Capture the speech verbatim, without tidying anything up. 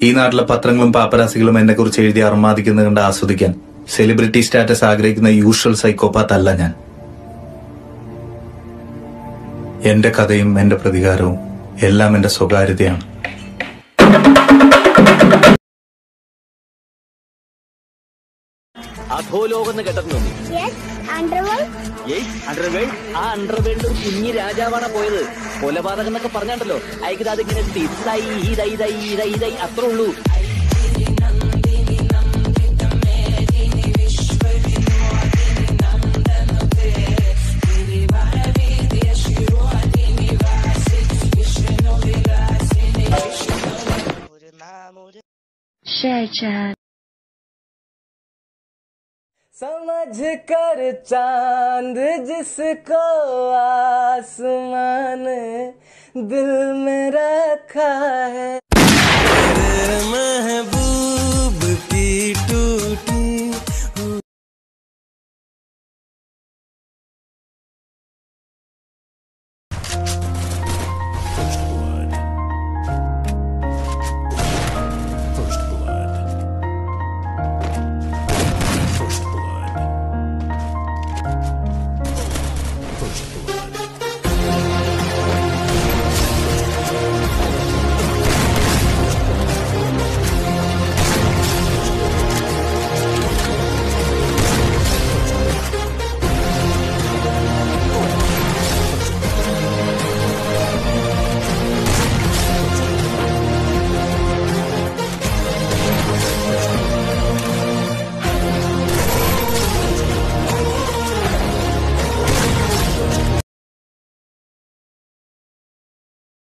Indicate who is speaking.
Speaker 1: ഈ നാട്ടിലെ പത്രങ്ങളും പാപ്പരാസികളും എന്നെ കുറിച്ച് എഴുതി അർമാദിക്കുന്നത് കണ്ട് ആസ്വദിക്കാൻ സെലിബ്രിറ്റി സ്റ്റാറ്റസ് ആഗ്രഹിക്കുന്ന യൂഷ്വൽ സൈക്കോപാത്ത് അല്ല ഞാൻ. എന്റെ കഥയും എന്റെ പ്രതികാരവും എല്ലാം എന്റെ സ്വകാര്യതയാണ്.
Speaker 2: അധോലോകെന്ന് കേട്ടിട്ടുണ്ടോ? ആ അണ്ടർവേൾഡ് ഒരു കുഞ്ഞി രാജാവാണ് പോയത്. കൊലപാതകം എന്നൊക്കെ പറഞ്ഞാണ്ടല്ലോ അയക്കത് അതിങ്ങനെ ഇതായി ഇതായി ഇതായി ഇതായി ഇതായി അത്രേ ഉള്ളൂ.
Speaker 3: समझ कर चांद जिसको आसमान दिल में रखा है.